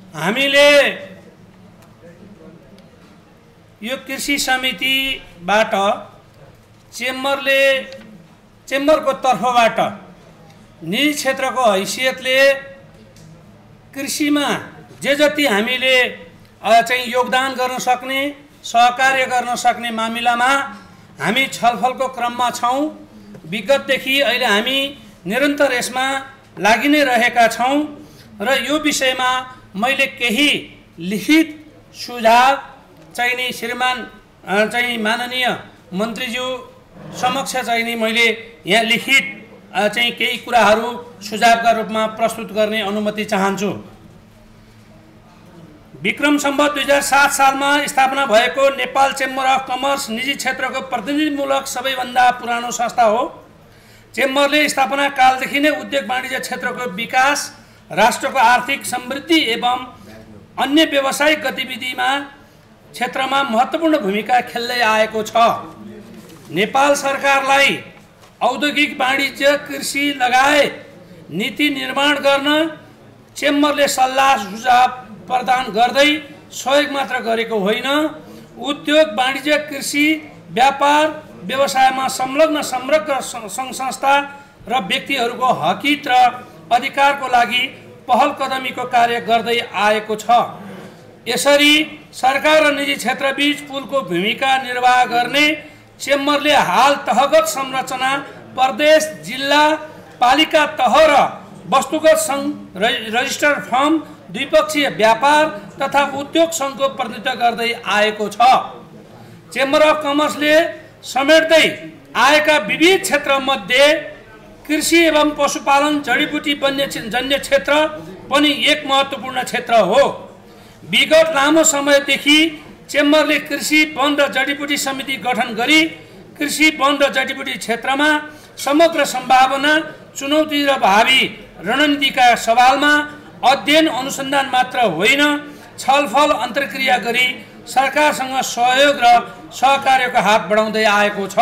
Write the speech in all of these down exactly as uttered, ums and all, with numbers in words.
हामीले यो कृषि समितिबाट चेम्बरले चेम्बरको तर्फबाट निजी क्षेत्रको हैसियतले कृषिमा जे जति हामीले चाहिँ योगदान गर्न सक्ने सहकार्य गर्न सक्ने मामिलामा हामी छलफलको क्रममा छौं। विगतदेखि अहिले हामी निरन्तर यसमा लागि नै रहेका छौं र यो विषयमा मैले केही लिखित सुझाव चाहिँ नि श्रीमान चाहिँ माननीय मन्त्रीज्यू समक्ष चाहिँ नि मैले यहाँ लिखित चाहिँ केही कुराहरू सुझावका रूपमा प्रस्तुत गर्ने अनुमति चाहन्छु। विक्रम सम्वत दुई हजार सात सालमा स्थापना भएको नेपाल चेम्बर अफ कमर्स निजी क्षेत्रको प्रतिनिधिमूलक सबैभन्दा पुरानो संस्था हो। चेम्बरले स्थापना कालदेखि नै उद्योग वाणिज्य क्षेत्रको विकास, राष्ट्रको आर्थिक समृद्धि एवं अन्य व्यावसायिक गतिविधिमा क्षेत्रमा महत्त्वपूर्ण भूमिका खेल्दै आएको छ। नेपाल सरकारलाई औद्योगिक वाणिज्य, कृषि लगायत नीति निर्माण गर्न चेम्बरले सल्लाह सुझाव प्रदान गर्दै सहयोग मात्र गरेको होइन, उद्योग वाणिज्य, कृषि, व्यापार व्यवसायमा संलग्न समग्र सङ्घ संस्था र व्यक्तिहरूको हकित र अधिकारको लागि पहल कदमीको कार्य गर्दै आएको छ। यसरी सरकार र निजी क्षेत्रबीच पुलको भूमिका निर्वाह गर्ने चेम्बरले हाल तहगत संरचना, प्रदेश, जिल्ला, पालिका तह र वस्तुगत सङ्घ, रजिस्टर्ड फर्म, द्विपक्षीय व्यापार तथा उद्योग सङ्घको प्रतिनिधित्व गर्दै आएको छ। चेम्बर अफ कमर्सले समेट्दै आएका विविध क्षेत्रमध्ये कृषि एवं पशुपालन, जडीबुटी वन्यजन्य क्षेत्र पनि एक महत्त्वपूर्ण क्षेत्र हो। विगत लामो समयदेखि चेम्बरले कृषि, वन र जडीबुटी समिति गठन गरी कृषि, वन र जडीबुटी क्षेत्रमा समग्र सम्भावना, चुनौती र भावी रणनीतिका सवालमा अध्ययन अनुसन्धान मात्र होइन, छलफल अन्तर्क्रिया गरी सरकारसँग सहयोग र सहकार्यको हात बढाउँदै आएको छ।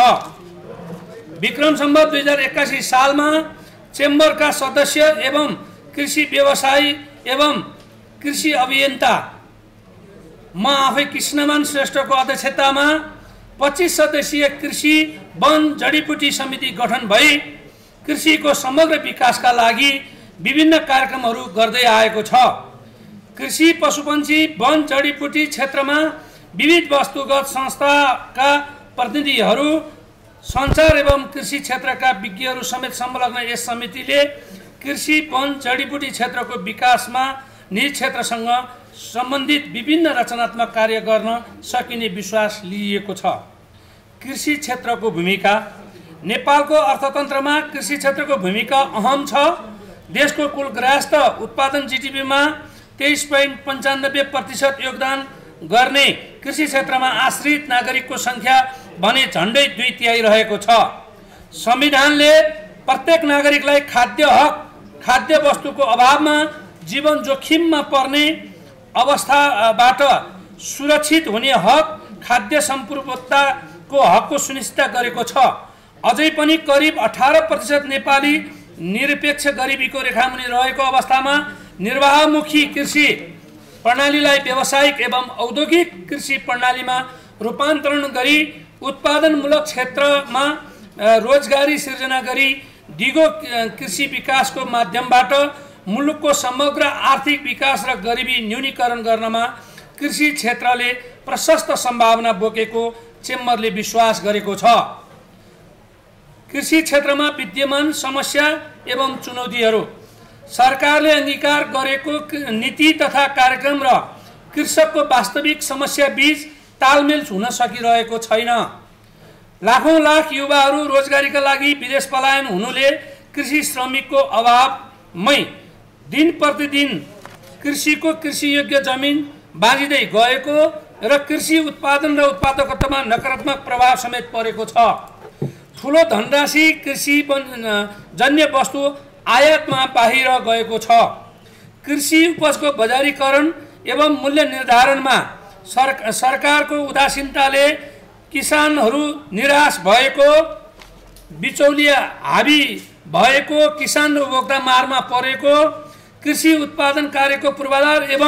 विक्रम सम्वत दुई हजार एक्कासी सालमा चेम्बरका सदस्य एवं कृषि व्यवसायी एवं कृषि अभियन्ता म आफै कृष्णमान श्रेष्ठको अध्यक्षतामा पच्चीस सदस्यीय कृषि, वन, जडीबुटी समिति गठन भई कृषिको समग्र विकासका लागि विभिन्न कार्यक्रमहरू गर्दै आएको छ। कृषि, पशुपन्छी, वन, जडीबुटी क्षेत्रमा विविध वस्तुगत संस्थाका प्रतिनिधिहरू, सञ्चार एवं कृषि क्षेत्रका विज्ञहरू समेत संलग्न यस समितिले कृषि, वन, जडीबुटी क्षेत्रको विकासमा निजी क्षेत्रसँग सम्बन्धित विभिन्न रचनात्मक कार्य गर्न सकिने विश्वास लिएको छ। कृषि क्षेत्रको भूमिका। नेपालको अर्थतन्त्रमा कृषि क्षेत्रको भूमिका अहम छ। देशको कुल गृहस्थ उत्पादन जीडीपीमा तेइस पोइन्ट पन्चानब्बे प्रतिशत योगदान गर्ने कृषि क्षेत्रमा आश्रित नागरिकको सङ्ख्या भने झन्डै दुई तिहाई रहेको छ। संविधानले प्रत्येक नागरिकलाई खाद्य हक, खाद्य वस्तुको अभावमा जीवन जोखिममा पर्ने अवस्थाबाट सुरक्षित हुने हक, खाद्य सम्पूर्णताको हकको सुनिश्चित गरेको छ। अझै पनि करिब अठार प्रतिशत नेपाली निरपेक्ष गरिबीको रेखामुनि रहेको अवस्थामा निर्वाहमुखी कृषि प्रणालीलाई व्यावसायिक एवं औद्योगिक कृषि प्रणालीमा रूपान्तरण गरी उत्पादनमूलक क्षेत्रमा रोजगारी सिर्जना गरी दिगो कृषि विकासको माध्यमबाट मुलुकको समग्र आर्थिक विकास र गरिबी न्यूनीकरण गर्नमा कृषि क्षेत्रले प्रशस्त सम्भावना बोकेको चेम्बरले विश्वास गरेको छ। कृषि क्षेत्रमा विद्यमान समस्या एवं चुनौतीहरू। सरकारले अंगीकार गरेको नीति तथा कार्यक्रम र कृषकको वास्तविक समस्या बीच तालमेल हुन सकिरहेको छैन। लाखौं लाख युवाहरू रोजगारीका लागि विदेश पलायन हुनुले कृषि श्रमिकको अभावमै दिन प्रतिदिन कृषिको कृषियोग्य जमिन बाँझिँदै गएको र कृषि उत्पादन र उत्पादकतामा नकारात्मक प्रभाव समेत परेको छ। ठुलो धनराशि कृषि जन्य वस्तु आयातमा बाहिर गएको छ। कृषि उपजको बजारीकरण एवं मूल्य निर्धारणमा सर, सरकारको उदासीनताले किसानहरू निराश भएको, बिचौलिया हावी भएको, किसान र उपभोक्ता मारमा परेको, कृषि उत्पादन कार्यको पूर्वाधार एवं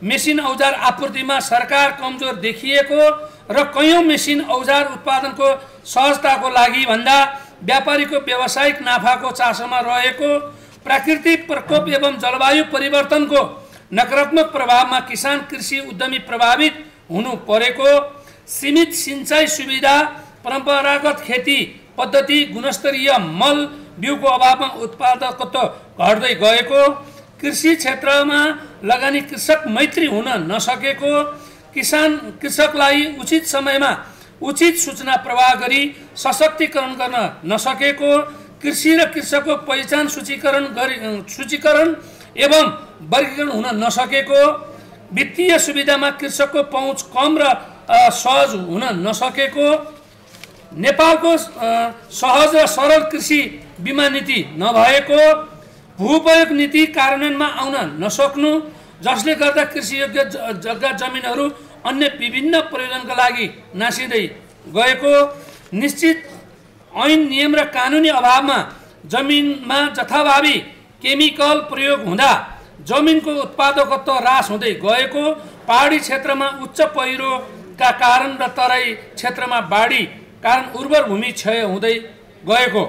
मेसिन औजार आपूर्तिमा सरकार कमजोर देखिएको र कयौं मेसिन औजार उत्पादनको सहजताको लागि भन्दा व्यापारीको व्यावसायिक नाफाको चासोमा रहेको, प्राकृतिक प्रकोप एवं जलवायु परिवर्तनको नकारात्मक प्रभावमा किसान कृषि उद्यमी प्रभावित हुनु परेको, सीमित सिंचाई सुविधा, परम्परागत खेती पद्धति, गुणस्तरीय मल बिउको अभावमा उत्पादकत्व घट्दै गएको, कृषि क्षेत्रमा लगानी कृषक मैत्री हुन नसकेको, किसान कृषकलाई उचित समयमा उचित सूचना प्रवाह गरी सशक्तिकरण गर्न नसकेको, कृषि र कृषकको पहिचान सूचीकरण गरी सूचीकरण एवं वर्गीकरण हुन नसकेको, वित्तीय सुविधामा कृषकको पहुँच कम र सहज हुन नसकेको, नेपालको सहज र सरल कृषि बीमा नीति नभएको, भूप्रयोग नीति कार्यान्वयनमा आउन नसक्नु, जसले गर्दा कृषियोग्य जग्गा जमिनहरू अन्य विभिन्न प्रयोजनका लागि नासिँदै गएको, निश्चित ऐन नियम र कानुनी अभावमा जमिनमा जथाभावी केमिकल प्रयोग हुँदा जमिनको उत्पादकत्व ह्रास हुँदै गएको, पहाडी क्षेत्रमा उच्च पहिरोका कारण र तराई क्षेत्रमा बाढी कारण उर्वर भूमि क्षय हुँदै गएको,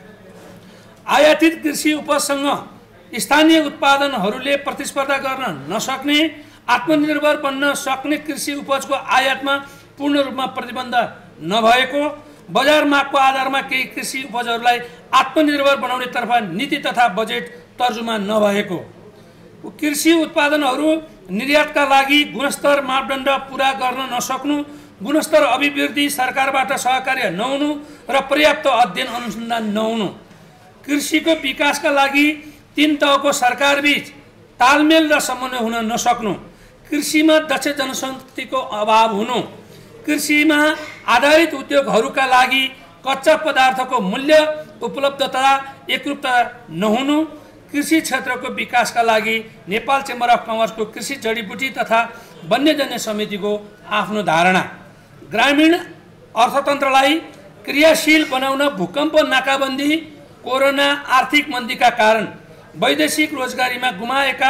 आयातित कृषि उपजसँग स्थानीय उत्पादनहरूले प्रतिस्पर्धा गर्न नसक्ने, आत्मनिर्भर बन्न सक्ने कृषि उपजको आयातमा पूर्ण रूपमा प्रतिबन्ध नभएको, बजार मागको आधारमा केही कृषि उपजहरूलाई आत्मनिर्भर बनाउने तर्फ नीति तथा बजेट तर्जुमा नभएको, कृषि उत्पादनहरू निर्यातका लागि गुणस्तर मापदण्ड पुरा गर्न नसक्नु, गुणस्तर अभिवृद्धि सरकारबाट सहकार्य नहुनु र पर्याप्त अध्ययन अनुसन्धान नहुनु, कृषिको विकासका लागि तीन तहको सरकारबीच तालमेल र समन्वय हुन नसक्नु, कृषिमा दक्ष जनशक्तिको अभाव हुनु, कृषिमा आधारित उद्योगहरूका लागि कच्चा पदार्थको मूल्य उपलब्धता एकरूपता नहुनु, कृषि क्षेत्रको विकासका लागि नेपाल चेम्बर अफ कमर्सको कृषि जडीबुटी तथा वन्यजन्य समितिको आफ्नो धारणा, ग्रामीण अर्थतन्त्रलाई क्रियाशील बनाउन भूकम्प, नाकाबन्दी, कोरोना, आर्थिक मन्दीका कारण वैदेशिक रोजगारीमा गुमाएका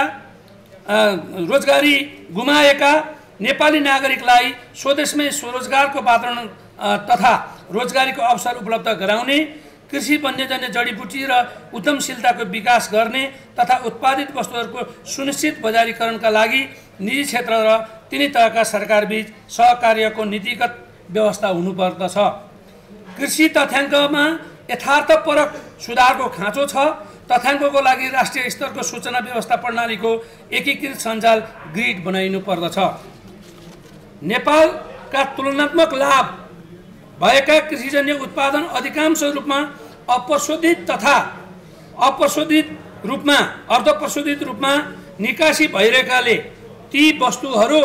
रोजगारी गुमाएका नेपाली नागरिकलाई स्वदेशमै स्वरोजगारको वातावरण तथा रोजगारीको अवसर उपलब्ध गराउने, कृषि वन्यजन्य जडीबुटी र उद्यमशीलताको विकास गर्ने तथा उत्पादित वस्तुहरूको सुनिश्चित बजारीकरणका लागि निजी क्षेत्र र तिनै तहका सरकारबीच सहकार्यको नीतिगत व्यवस्था हुनुपर्दछ। कृषि तथ्याङ्कमा यथार्थपरक सुधारको खाँचो छ। तथ्याङ्कको लागि राष्ट्रिय स्तरको सूचना व्यवस्था प्रणालीको एकीकृत सञ्जाल ग्रिड बनाइनु पर्दछ। नेपालका तुलनात्मक लाभ भएका कृषिजन्य उत्पादन अधिकांश रूपमा अप्रशोधित तथा अप्रशोधित रूपमा अर्धप्रशोधित रूपमा निकासी भइरहेकाले ती वस्तुहरू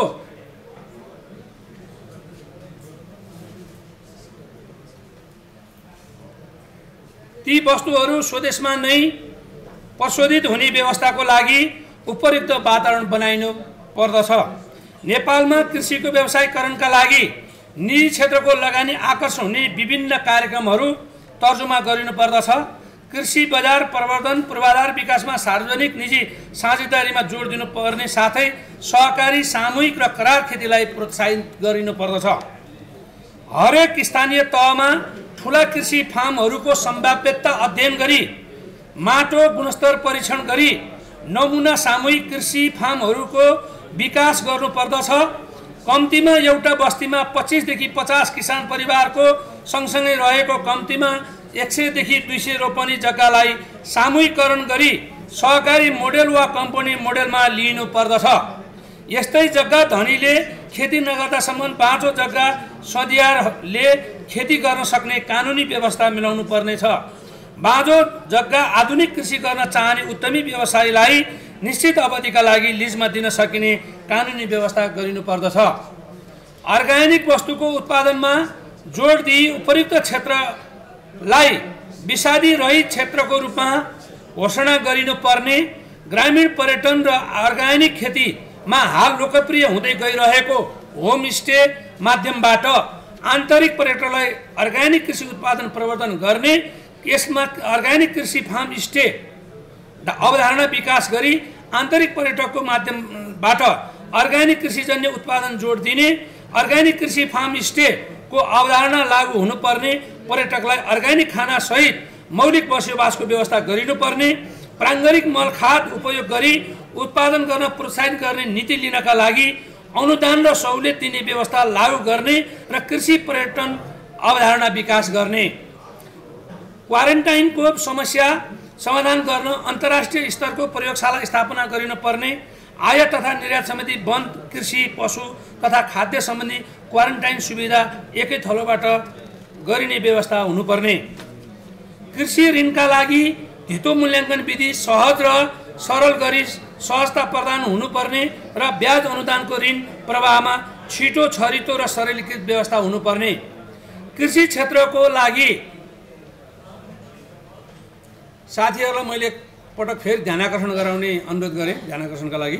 ती वस्तुहरू स्वदेशमा नै प्रशोधित हुने व्यवस्थाको लागि उपयुक्त वातावरण बनाइनु पर्दछ। नेपालमा कृषिको व्यवसायीकरणका लागि निजी क्षेत्रको लगानी आकर्षण हुने विभिन्न कार्यक्रमहरू तर्जुमा गरिनु पर्दछ। कृषि बजार प्रवर्धन पूर्वाधार विकासमा सार्वजनिक निजी साझेदारीमा जोड दिनुपर्ने साथै सहकारी सामूहिक र करार खेतीलाई प्रोत्साहित गरिनु पर्दछ। हरेक स्थानीय तहमा ठुला कृषि फार्महरूको सम्भाव्यता अध्ययन गरी माटो गुणस्तर परीक्षण गरी नमुना सामूहिक कृषि फार्महरूको विकास गर्नुपर्दछ। कम्तीमा एउटा बस्तीमा पच्चिसदेखि पचास किसान परिवारको सँगसँगै रहेको कम्तीमा एक सयदेखि दुई सय रोपनी जग्गालाई सामूहिकरण गरी सहकारी मोडेल वा कम्पनी मोडेलमा लिइनु पर्दछ। यस्तै जग्गा धनीले खेती नगर्दासम्म बाँझो जग्गा सदियारले खेती गर्न सक्ने कानुनी व्यवस्था मिलाउनु पर्नेछ। बाँझो जग्गा आधुनिक कृषि गर्न चाहने उद्यमी व्यवसायीलाई निश्चित अवधिका लागि लिजमा दिन सकिने कानुनी व्यवस्था गरिनु पर्दछ। अर्ग्यानिक वस्तुको उत्पादनमा जोड दिई उपयुक्त क्षेत्रलाई विषादी रहित क्षेत्रको रूपमा घोषणा गरिनु पर्ने, ग्रामीण पर्यटन र अर्ग्यानिक खेतीमा हाल लोकप्रिय हुँदै गइरहेको होमस्टे माध्यमबाट आन्तरिक पर्यटनलाई अर्ग्यानिक कृषि उत्पादन प्रवर्धन गर्ने, यसमा अर्ग्यानिक कृषि फार्म स्टे अवधारणा विकास गरी आन्तरिक पर्यटकको माध्यमबाट अर्ग्यानिक कृषिजन्य उत्पादन जोड दिने, अर्ग्यानिक कृषि फार्म स्टेको अवधारणा लागू हुनुपर्ने, पर्यटकलाई अर्ग्यानिक खाना सहित मौलिक बसोबासको व्यवस्था गरिनुपर्ने, प्राङ्गारिक मल खाद उपयोग गरी उत्पादन गर्न प्रोत्साहित गर्ने नीति लिनका लागि अनुदान र सहुलियत दिने व्यवस्था लागू गर्ने र कृषि पर्यटन अवधारणा विकास गर्ने। क्वारेन्टाइनको समस्या समाधान गर्न अन्तर्राष्ट्रिय स्तरको प्रयोगशाला स्थापना गरिनुपर्ने, आयात तथा निर्यात सम्बन्धी वन, कृषि, पशु तथा खाद्य सम्बन्धी क्वारेन्टाइन सुविधा एकै थलोबाट गरिने व्यवस्था हुनुपर्ने। कृषि ऋणका लागि धितो मूल्याङ्कन विधि सहज र सरल गरी सहजता प्रदान हुनुपर्ने र ब्याज अनुदानको ऋण प्रवाहमा छिटो, छरितो र सरलीकृत व्यवस्था हुनुपर्ने। कृषि क्षेत्रको लागि साथीहरूलाई मैले पटक फेरि ध्यानाकर्षण गराउने अनुरोध गरेँ। ध्यानाकर्षणका लागि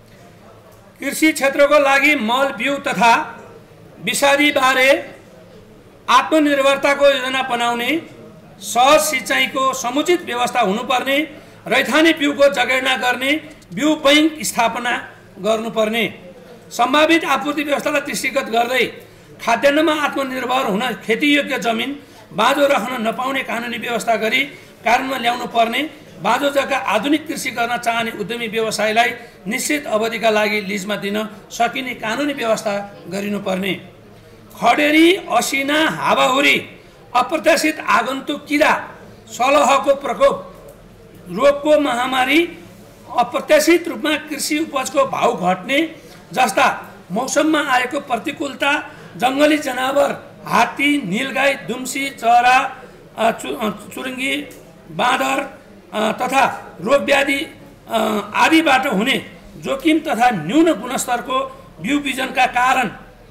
कृषि क्षेत्रको लागि मल, बिउ तथा विषादीबारे आत्मनिर्भरताको योजना बनाउने, सहज सिँचाइको समुचित व्यवस्था हुनुपर्ने, रैथाने बिउको जगेर्ना गर्ने बिउ बैंक स्थापना गर्नुपर्ने, सम्भावित आपूर्ति व्यवस्थालाई दृष्टिगत गर्दै खाद्यान्नमा आत्मनिर्भर हुन खेतीयोग्य जमिन बाँझो राख्न नपाउने कानुनी व्यवस्था गरी कार्यान्वयनमा ल्याउनु पर्ने, बाँझो जग्गा आधुनिक कृषि गर्न चाहने उद्यमी व्यवसायलाई निश्चित अवधिका लागि लिजमा दिन सकिने कानुनी व्यवस्था गरिनुपर्ने। खडेरी, असिना, हावाहुरी, अप्रत्याशित आगन्तुक किरा, सलहको प्रकोप, रोगको महामारी, अप्रत्याशित रूपमा कृषि उपजको भाउ घट्ने जस्ता मौसममा आएको प्रतिकूलता, जङ्गली जनावर, हात्ती, नीलगाई, दुम्सी, चरा, चुरुङ्गी, बाँदर तथा रोगव्याधि आदिबाट हुने जोखिम तथा न्यून गुणस्तरको बिउ बिजनका कारण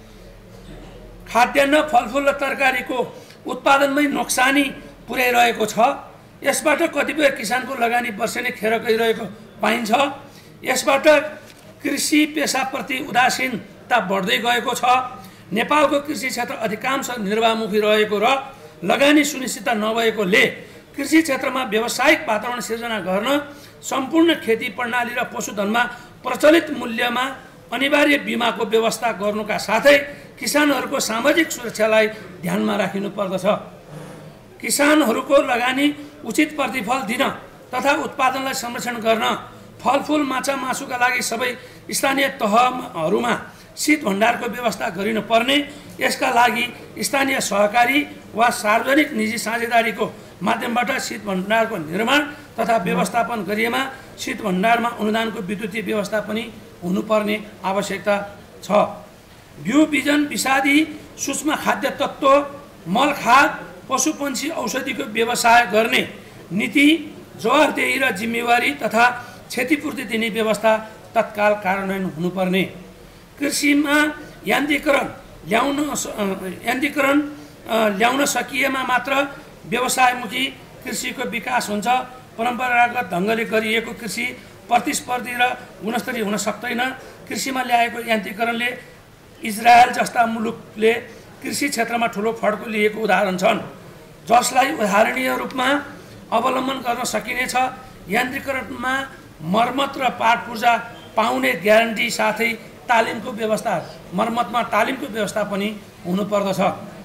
खाद्यान्न, फलफुल र तरकारीको उत्पादनमै नोक्सानी पुर्याइरहेको छ। यसबाट कतिपय किसानको लगानी वर्षेनी खेर गइरहेको पाइन्छ। यसबाट कृषि पेसाप्रति उदासीनता बढ्दै गएको छ। नेपालको कृषि क्षेत्र अधिकांश निर्वाहमुखी रहेको र लगानी सुनिश्चित नभएकोले कृषि क्षेत्रमा व्यावसायिक वातावरण सिर्जना गर्न सम्पूर्ण खेती प्रणाली र पशुधनमा प्रचलित मूल्यमा अनिवार्य बिमाको व्यवस्था गर्नुका साथै किसानहरूको सामाजिक सुरक्षालाई ध्यानमा राखिनु पर्दछ। किसानहरूको लगानी उचित प्रतिफल दिन तथा उत्पादनलाई संरक्षण गर्न फलफुल, माछा, मासुका लागि सबै स्थानीय तहहरूमा शीत भण्डारको व्यवस्था गरिनुपर्ने, यसका लागि स्थानीय सहकारी वा सार्वजनिक निजी साझेदारीको माध्यमबाट शीत भण्डारको निर्माण तथा व्यवस्थापन गरिएमा शीत भण्डारमा अनुदानको विद्युतीय व्यवस्था पनि हुनुपर्ने आवश्यकता छ। बिउ बिजन, विषादी, सूक्ष्म खाद्य तत्त्व, मल खाद, पशुपन्छी औषधिको व्यवसाय गर्ने नीति, जवाफदेही र जिम्मेवारी तथा क्षतिपूर्ति दिने व्यवस्था तत्काल कार्यान्वयन हुनुपर्ने। कृषिमा यान्त्रिकरण ल्याउन यान्त्रिकरण ल्याउन सकिएमा मात्र व्यवसायमुखी कृषिको विकास हुन्छ। परम्परागत ढङ्गले गरिएको कृषि प्रतिस्पर्धी र गुणस्तरीय हुन सक्दैन। कृषिमा ल्याएको यान्त्रिकरणले इजरायल जस्ता मुलुकले कृषि क्षेत्रमा ठुलो फड्को लिएको उदाहरण छन्, जसलाई उदाहरणीय रूपमा अवलम्बन गर्न सकिनेछ। यान्त्रिकरणमा मर्मत र पाठपूर्जा पाउने ग्यारेन्टी साथै तालिमको व्यवस्था मर्मतमा तालिमको व्यवस्था पनि हुनुपर्दछ।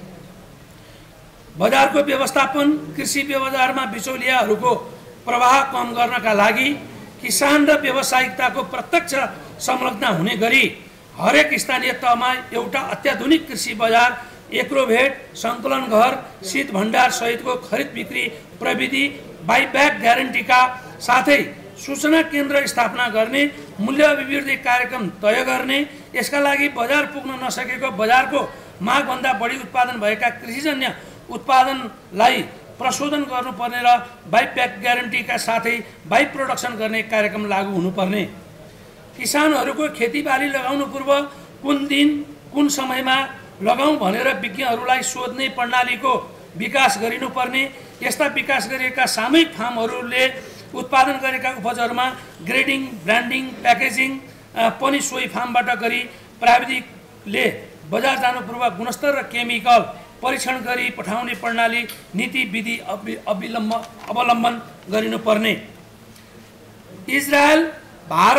बजारको व्यवस्थापन, कृषि बजारमा बिचौलियाहरूको प्रवाह कम गर्नका लागि किसान र व्यावसायिकताको प्रत्यक्ष संलग्न हुने गरी हरेक स्थानीय तहमा एउटा अत्याधुनिक कृषि बजार, एग्रोभेट, सङ्कलन घर, शीत भण्डार सहितको खरिद बिक्री प्रविधि, बाइब्याक ग्यारेन्टीका साथै सूचना केन्द्र स्थापना गर्ने, मूल्य अभिवृद्धि कार्यक्रम तय गर्ने, यसका लागि बजार पुग्न नसकेको बजारको मागभन्दा बढी उत्पादन भएका कृषिजन्य उत्पादनलाई प्रशोधन गर्नुपर्ने र बाइब्याक ग्यारेन्टीका साथै बाइ प्रोडक्सन गर्ने कार्यक्रम लागू हुनुपर्ने। किसानहरूको खेतीबाली लगाउनु पूर्व कुन दिन कुन समयमा लगाउँ भनेर विज्ञहरूलाई सोध्ने प्रणालीको विकास गरिनुपर्ने। यस्ता विकास गरिएका सामूहिक फार्महरूले उत्पादन गरेका उपजहरूमा ग्रेडिङ, ब्रान्डिङ, प्याकेजिङ पनि सोही फार्मबाट गरी प्राविधिकले बजार जानु पूर्व गुणस्तर र केमिकल परीक्षण गरी पठाउने प्रणाली नीति विधि अवलम्बन अवलम्बन गरिनुपर्ने। इजरायल, भारत,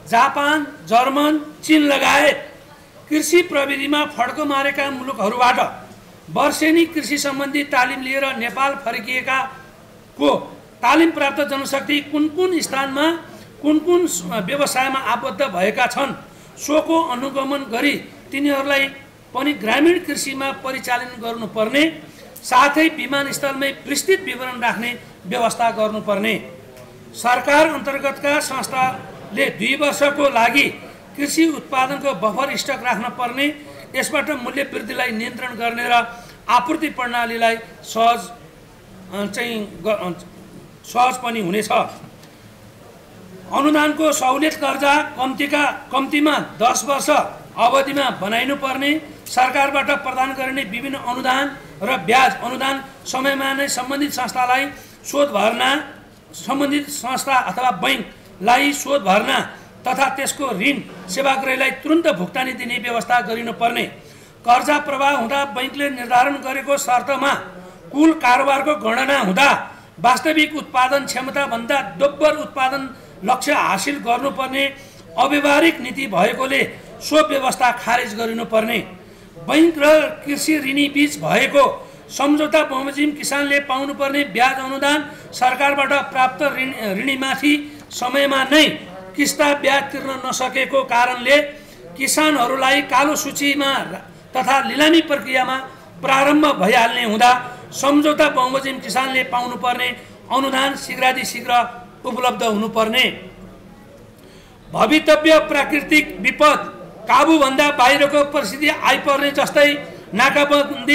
जापान, जर्मन, चीन लगायत कृषि प्रविधिमा फड्को मारेका मुलुकहरूबाट वर्षेनी कृषि सम्बन्धी तालिम लिएर नेपाल फर्किएका को तालिम प्राप्त जनशक्ति कुन कुन स्थानमा कुन कुन व्यवसायमा आबद्ध भएका छन् सोको अनुगमन गरी तिनीहरूलाई पनि ग्रामीण कृषिमा परिचालन गर्नुपर्ने, साथै विमानस्थलमै विस्तृत विवरण राख्ने व्यवस्था गर्नुपर्ने। सरकार अन्तर्गतका संस्थाले दुई वर्षको लागि कृषि उत्पादनको बफर स्टक राख्न पर्ने, यसबाट मूल्य वृद्धिलाई नियन्त्रण गर्ने र आपूर्ति प्रणालीलाई सहज चाहिँ सहज पनि हुनेछ। अनुदानको सहुलियत कर्जा कम्तीका कम्तीमा दस वर्ष अवधिमा बनाइनु पर्ने, सरकारबाट प्रदान गरिने विभिन्न अनुदान र ब्याज अनुदान समयमा नै सम्बन्धित संस्थालाई शोध भर्ना सम्बन्धित संस्था अथवा बैंकलाई शोध भर्ना तथा त्यसको ऋण सेवाग्राहीलाई तुरन्त भुक्तानी दिने व्यवस्था गरिनुपर्ने। कर्जा प्रवाह हुँदा बैंकले निर्धारण गरेको शर्तमा कुल कारोबारको गणना हुँदा वास्तविक उत्पादन क्षमताभन्दा दोब्बर उत्पादन लक्ष्य हासिल गर्नुपर्ने अव्यवहारिक नीति भएकोले सो व्यवस्था खारेज गरिनुपर्ने। बैंक र कृषि ऋणी बीच भएको सम्झौता बमोजिम किसानले पाउनुपर्ने ब्याज अनुदान सरकारबाट प्राप्त ऋण ऋणीमाथि समयमा नै किस्ता ब्याज तिर्न नसकेको कारणले किसानहरूलाई कालो सूचीमा तथा लिलामी प्रक्रियामा प्रारम्भ भइहाल्ने हुँदा सम्झौता बमोजिम किसानले पाउनुपर्ने अनुदान शीघ्रातिशीघ्र उपलब्ध हुनुपर्ने। भवितव्य प्राकृतिक विपद काबुभन्दा बाहिरको परिस्थिति आइपर्ने जस्तै नाकाबन्दी,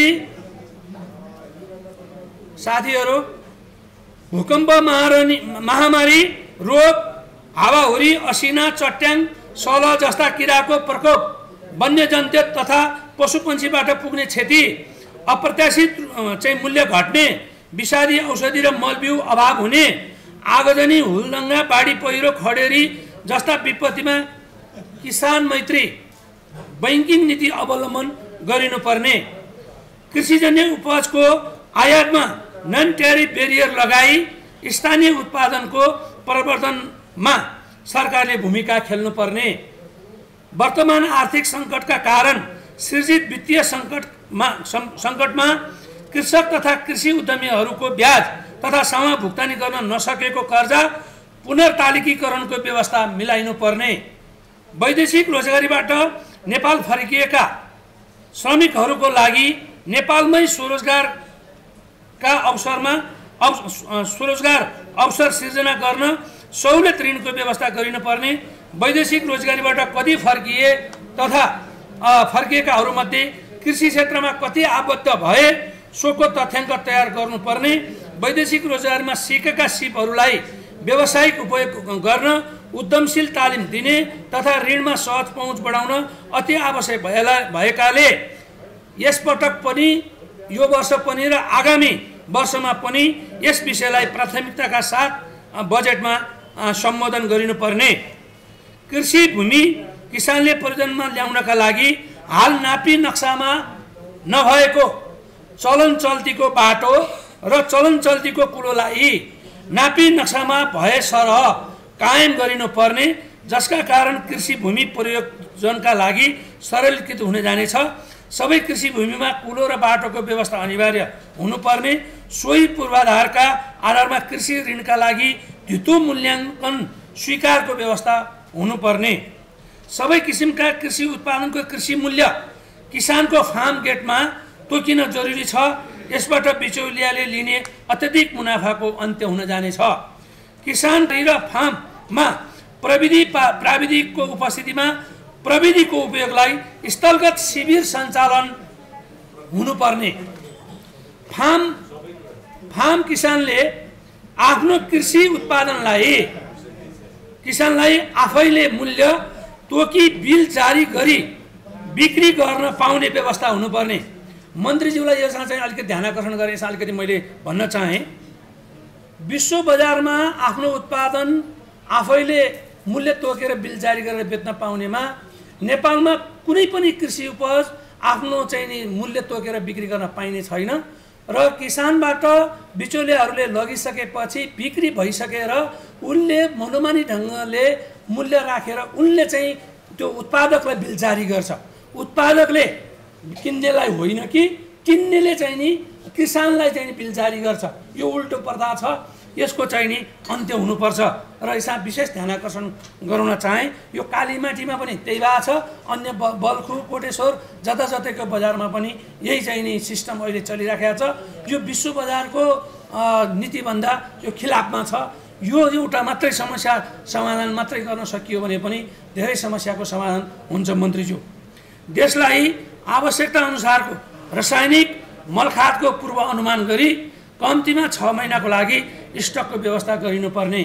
साथीहरू भूकम्प, महामारी, रोग, हावाहुरी, असिना, चट्याङ, सलह जस्ता किराको प्रकोप, वन्यजन्तु तथा पशुपन्छीबाट पुग्ने क्षति, अप्रत्याशित चाहिँ मूल्य घट्ने, विषादी औषधि र मलबिउ अभाव हुने, आगजनी, हुलदङ्गा, बाढी पहिरो, खडेरी जस्ता विपत्तिमा किसान मैत्री बैंकिङ नीति अवलम्बन गरिनुपर्ने। कृषिजन्य उपजको आयातमा नन ट्यारिफ बेरियर लगाई स्थानीय उत्पादनको प्रवर्धनमा सरकारले भूमिका खेल्नुपर्ने। वर्तमान आर्थिक सङ्कटका कारण सृजित वित्तीय सङ्कटमा सङ्कटमा कृषक तथा कृषि उद्यमीहरूको ब्याज तथा समय भुक्तानी गर्न नसकेको कर्जा पुनर्तालिकीकरणको व्यवस्था मिलाइनुपर्ने। वैदेशिक रोजगारीबाट नेपाल फर्किएका श्रमिकहरूको लागि नेपालमै स्वरोजगारका अवसरमा स्वरोजगार अवसर सिर्जना गर्न सहुलियत ऋणको व्यवस्था गरिनुपर्ने। वैदेशिक रोजगारीबाट कति फर्किए तथा फर्किएकाहरूमध्ये कृषि क्षेत्रमा कति आबद्ध भए सोको तथ्याङ्क तयार गर्नुपर्ने। वैदेशिक रोजगारीमा सिकेका सिपहरूलाई व्यावसायिक उपयोग गर्न उद्यमशील तालिम दिने तथा ऋणमा सहज पहुँच बढाउन अति आवश्यक भएकाले यसपटक पनि यो वर्ष पनि र आगामी वर्षमा पनि यस विषयलाई प्राथमिकताका साथ बजेटमा सम्बोधन गरिनुपर्ने। कृषि भूमि किसानले प्रयोजनमा ल्याउनका लागि हाल नापी नक्सामा नभएको चलन चल्तीको बाटो र चलन चल्तीको कुलोलाई नापी नक्सामा भए सरह कायम गरिनुपर्ने, जसका कारण कृषि भूमि प्रयोजनका लागि सरलीकृत हुन जानेछ। सबै कृषि भूमिमा कुलो र बाटोको व्यवस्था अनिवार्य हुनुपर्ने। सोही पूर्वाधारका आधारमा कृषि ऋणका लागि धितो मूल्याङ्कन स्वीकारको व्यवस्था हुनुपर्ने। सबै किसिमका कृषि उत्पादनको कृषि मूल्य किसानको फार्म गेटमा तोकिन जरुरी छ। यसबाट बिचौलियाले लिने अत्यधिक मुनाफाको अन्त्य हुन जानेछ। किसान र फार्ममा प्रविधि प्राविधिकको उपस्थितिमा प्रविधिको उपयोगलाई स्थलगत शिविर सञ्चालन हुनुपर्ने। फार्म फार्म किसानले आफ्नो कृषि उत्पादनलाई किसानलाई आफैले मूल्य तोकी बिल जारी गरी बिक्री गर्न पाउने व्यवस्था हुनुपर्ने। मन्त्रीज्यूलाई यसमा चाहिँ अलिकति ध्यान आकर्षण गरेर यसमा अलिकति मैले भन्न चाहेँ, विश्व बजारमा आफ्नो उत्पादन आफैले मूल्य तोकेर बिल जारी गरेर बेच्न पाउनेमा नेपालमा कुनै पनि कृषि उपज आफ्नो चाहिँ नि मूल्य तोकेर बिक्री गर्न पाइने छैन र किसानबाट बिचौलियाहरूले लगिसकेपछि बिक्री भइसकेर उनले मनोमानी ढङ्गले मूल्य राखेर उनले चाहिँ त्यो उत्पादकलाई बिल जारी गर्छ। उत्पादकले किन्नेलाई होइन कि किन्नेले चाहिँ नि किसानलाई चाहिँ बिल जारी गर्छ। यो उल्टो प्रथा छ, यसको चाहिँ नि अन्त्य हुनुपर्छ। र यसमा विशेष ध्यान आकर्षण गराउन चाहे, यो कालीमाटीमा पनि त्यही भएको छ, अन्य बल्खु कोटेश्वर जता जतैको बजारमा पनि यही चाहिँ नि सिस्टम अहिले चलिराखेको छ। यो विश्व बजारको नीतिभन्दा यो खिलाफमा छ। यो एउटा मात्रै समस्या समाधान मात्रै गर्न सकियो भने पनि धेरै समस्याको समाधान हुन्छ। मन्त्रीज्यू, देशलाई आवश्यकता अनुसारको रासायनिक मलखादको पूर्व अनुमान गरी कम्तीमा छ महिनाको लागि स्टकको व्यवस्था गरिनुपर्ने,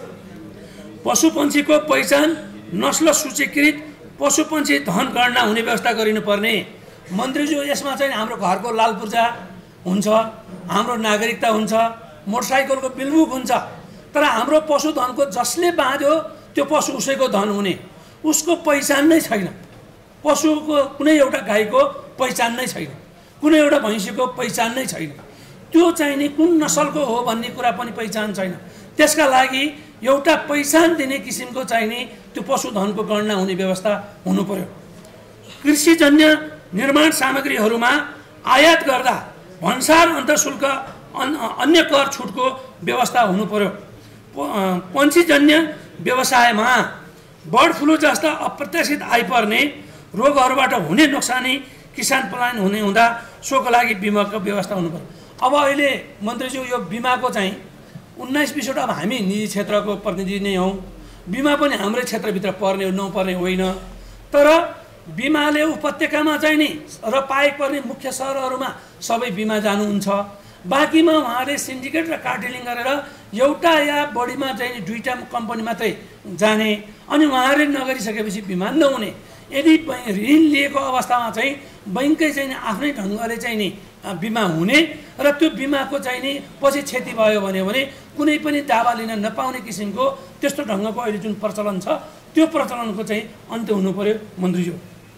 पशुपन्छीको पहिचान नस्ल सूचीकृत पशुपन्छी धन गणना हुने व्यवस्था गरिनुपर्ने। मन्त्रीज्यू, यसमा चाहिँ हाम्रो घरको लाल पूर्जा हुन्छ, हाम्रो नागरिकता हुन्छ, मोटरसाइकलको बिलबुक हुन्छ, तर हाम्रो पशुधनको जसले बाँध्यो त्यो पशु उसैको धन हुने, उसको पहिचान नै छैन। पशुको कुनै एउटा गाईको पहिचान नै छैन, कुनै एउटा भैँसीको पहिचान नै छैन, त्यो चाहिँ नि कुन नसलको हो भन्ने कुरा पनि पहिचान छैन। त्यसका लागि एउटा पहिचान दिने किसिमको चाहिँ नि त्यो पशुधनको गणना हुने व्यवस्था हुनु पर्यो। कृषिजन्य निर्माण सामग्रीहरूमा आयात गर्दा भन्सार अन्तर्शुल्क अन्य कर छुटको व्यवस्था हुनु पर्यो। पन्छीजन्य व्यवसायमा बर्ड फ्लू जस्ता अप्रत्याशित आइपर्ने रोगहरूबाट हुने नोक्सानी किसान पलायन हुने हुँदा सोको लागि बिमाको व्यवस्था हुनु पर्यो। अब अहिले मन्त्रीज्यू, यो बिमाको चाहिँ उन्नाइस बिसवटा अब हामी निजी क्षेत्रको प्रतिनिधि नै हौँ, बिमा पनि हाम्रै क्षेत्रभित्र पर्ने नपर्ने होइन, तर बिमाले उपत्यकामा चाहिँ नि र पाएक पर्ने मुख्य सहरहरूमा सबै बिमा जानुहुन्छ, बाँकीमा उहाँले सिन्डिकेट र कार्टेलिङ गरेर एउटा या बढीमा चाहिँ नि दुईवटा कम्पनी मात्रै जाने, अनि उहाँहरूले नगरिसकेपछि बिमा नहुने। यदि ऋण लिएको अवस्थामा चाहिँ बैङ्कै चाहिँ आफ्नै ढङ्गले चाहिँ नि बिमा हुने र त्यो बिमाको चाहिँ नि पछि क्षति भयो भने भने कुनै पनि दावा लिन नपाउने किसिमको त्यस्तो ढङ्गको अहिले जुन प्रचलन छ त्यो प्रचलनको चाहिँ अन्त्य हुनु पर्यो। मन्त्रीज्यू,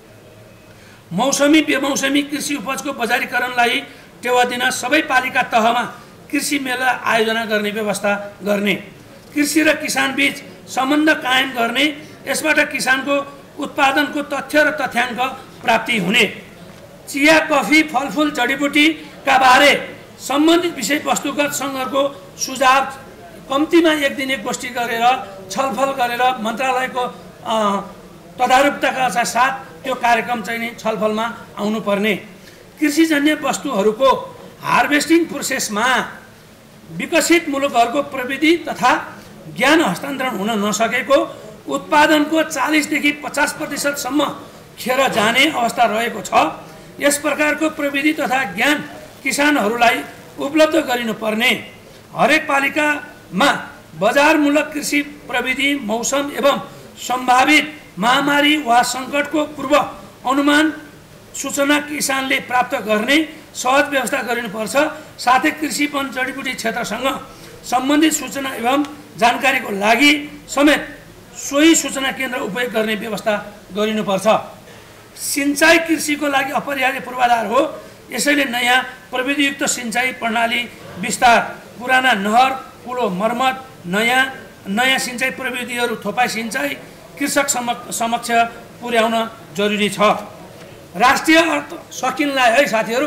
मौसमी बेमौसमी कृषि उपजको बजारीकरणलाई टेवा दिन सबै पालिका तहमा कृषि मेला आयोजना गर्ने व्यवस्था गर्ने, कृषि र किसान बीच सम्बन्ध कायम गर्ने, यसबाट किसानको उत्पादनको तथ्य र तथ्याङ्क प्राप्ति हुने, चिया कफी फलफुल जडीबुटीका बारे सम्बन्धित विषयवस्तुगत सङ्घको सुझाव कम्तीमा एक दिन एक गोष्ठी गरेर छलफल गरेर मन्त्रालयको तदारुकताका साथ त्यो कार्यक्रम चाहिँ नि छलफलमा आउनुपर्ने, कृषिजन्य वस्तुहरूको हार्भेस्टिङ प्रोसेसमा विकसित मुलुकहरूको प्रविधि तथा ज्ञान हस्तान्तरण हुन नसकेको उत्पादनको चालिसदेखि पचास प्रतिशतसम्म खेर जाने अवस्था रहेको छ। यस प्रकारको प्रविधि तथा ज्ञान किसानहरूलाई उपलब्ध गरिनुपर्ने, हरेक पालिकामा बजारमूलक कृषि प्रविधि मौसम एवं सम्भावित महामारी वा सङ्कटको पूर्व अनुमान सूचना किसानले प्राप्त गर्ने सहज व्यवस्था गरिनुपर्छ। साथै कृषि वन जडीबुटी क्षेत्रसँग सम्बन्धित सूचना एवं जानकारीको लागि समेत सोही सूचना केन्द्र उपयोग गर्ने व्यवस्था गरिनुपर्छ। सिंचाई कृषिको लागि अपरिहार्य पूर्वाधार हो, यसैले नयाँ प्रविधियुक्त सिंचाई प्रणाली विस्तार, पुराना नहर पुलो मर्मत, नयाँ नयाँ सिंचाई प्रविधिहरू थोपाई सिंचाई कृषक समक्ष पुर्याउन जरुरी छ। राष्ट्रिय अर्थ सकिनलाई है साथीहरू,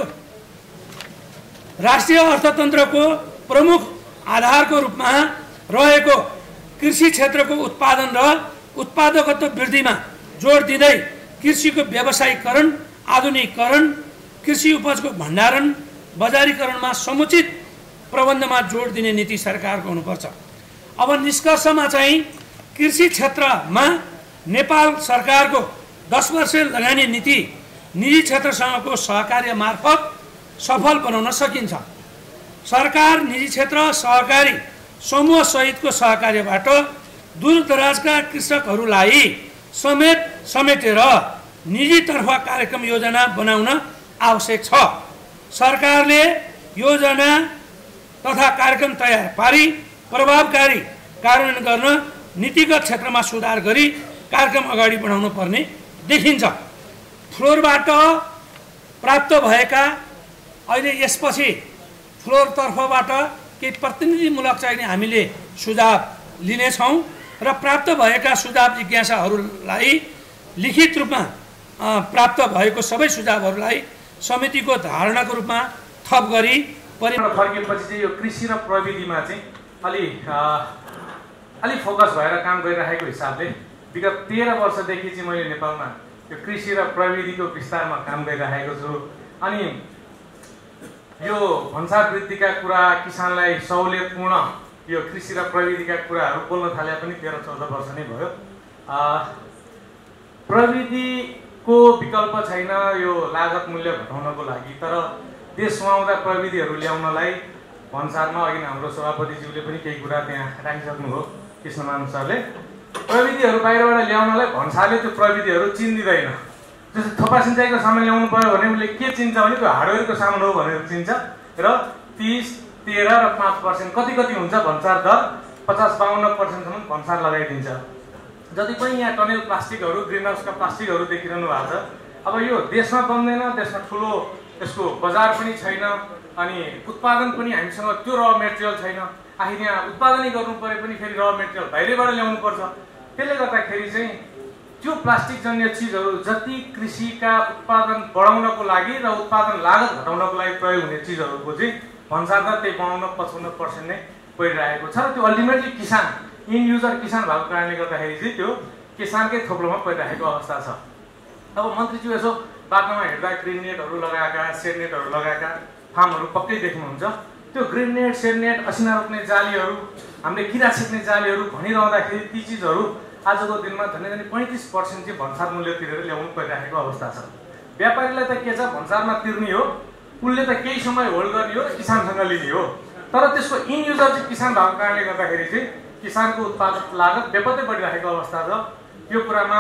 राष्ट्रिय अर्थतन्त्रको प्रमुख आधारको रूपमा रहेको कृषि क्षेत्रको उत्पादन र उत्पादकत्व वृद्धिमा जोड दिँदै कृषिको व्यावसायीकरण, आधुनिकीकरण, कृषि उपजको भण्डारण, बजारीकरणमा समुचित प्रबन्धमा जोड दिने नीति सरकारको हुनुपर्छ। अब निष्कर्षमा चाहिँ कृषि क्षेत्रमा नेपाल सरकारको दस वर्ष लगानी नीति निजी क्षेत्रसँगको सहकार्य मार्फत सफल बनाउन सकिन्छ। सरकार, निजी क्षेत्र, सहकारी समूह सहितको सहकार्यबाट दूरदराजका कृषकहरूलाई समेत समेटेर निजीतर्फ कार्यक्रम योजना बनाउन आवश्यक छ। सरकारले योजना तथा कार्यक्रम तयार पारी प्रभावकारी कार्यान्वयन गर्न नीतिगत क्षेत्रमा सुधार गरी कार्यक्रम अगाडि बढाउनु पर्ने देखिन्छ। फ्लोरबाट प्राप्त भएका अहिले यसपछि फ्लोरतर्फबाट केही प्रतिनिधिमूलक चाहिँ हामीले सुझाव लिनेछौँ र प्राप्त भएका सुझाव जिज्ञासाहरूलाई लिखित रूपमा प्राप्त भएको सबै सुझावहरूलाई समितिको धारणाको रूपमा थप गरी फर्केपछि चाहिँ यो कृषि र प्रविधिमा चाहिँ अलि अलि फोकस भएर काम गरिरहेको हिसाबले विगत तेह्र वर्षदेखि चाहिँ मैले नेपालमा यो कृषि र प्रविधिको विस्तारमा काम गरिरहेको छु। अनि यो भन्सार वृद्धिका कुरा, किसानलाई सहुलियतपूर्ण यो कृषि र प्रविधिका कुराहरू बोल्न थाले पनि तेह्र चौध वर्ष नै भयो। प्रविधिको विकल्प छैन यो लागत मूल्य घटाउनको लागि, तर देश सुहाउँदा प्रविधिहरू ल्याउनलाई भन्सारमा अघि हाम्रो सभापतिज्यूले पनि केही कुरा त्यहाँ राखिसक्नु हो, कृष्णमान सरले। प्रविधिहरू बाहिरबाट ल्याउनलाई भन्सारले त्यो प्रविधिहरू चिन्दिँदैन। जस्तो थोपा सिँचाइको सामान ल्याउनु पर्यो भने उसले के चिन्छ भने त्यो हार्डवेयरको सामान हो भनेर चिन्छ र तीस तेह्र र पाँच पर्सेन्ट कति कति हुन्छ भन्सार दर पचास बाहन्न पर्सेन्टसम्म भन्सार लगाइदिन्छ। जति पनि यहाँ टनेल प्लास्टिकहरू, ग्रिन हाउसका प्लास्टिकहरू देखिरहनु भएको छ, अब यो देशमा बन्दैन, देशमा ठुलो त्यसको बजार पनि छैन, अनि उत्पादन पनि हामीसँग त्यो र मेटेरियल छैन। आखिर यहाँ उत्पादनै गर्नु परे पनि फेरि र मेटेरियल बाहिरबाट ल्याउनु पर्छ। त्यसले गर्दाखेरि चाहिँ त्यो प्लास्टिक जन्य चिजहरू जति कृषिका उत्पादन बढाउनको लागि र उत्पादन लागत घटाउनको लागि प्रयोग हुने चिजहरूको चाहिँ भन्सार दर त्यही बाउन्न पचपन्न पर्सेन्ट नै परिरहेको छ। र त्यो अल्टिमेटली किसान इन युजर किसान भएको कारणले गर्दाखेरि चाहिँ त्यो किसानकै थोप्लोमा परिरहेको अवस्था छ। अब मन्त्रीज्यू यसो बाटोमा हिँड्दा ग्रिन नेटहरू लगाएका, सेड नेटहरू लगाएका फार्महरू पक्कै देख्नुहुन्छ। त्यो ग्रिन नेट, सेड नेट, असिना रोप्ने जालीहरू, हामीले किरा छिप्ने जालीहरू भनिरहँदाखेरि ती चिजहरू आजको दिनमा झन् झन् पैँतिस पर्सेन्ट चाहिँ भन्सार मूल्य तिरेर ल्याउनु परिरहेको अवस्था छ। व्यापारीलाई त के छ, भन्सारमा तिर्ने हो, उसले त केही समय होल्ड गर्ने हो, किसानसँग लिने हो। तर त्यसको इन युजर चाहिँ किसान भएको कारणले गर्दाखेरि चाहिँ किसानको उत्पादन लागत बेपत्तै बढिरहेको अवस्था छ। यो कुरामा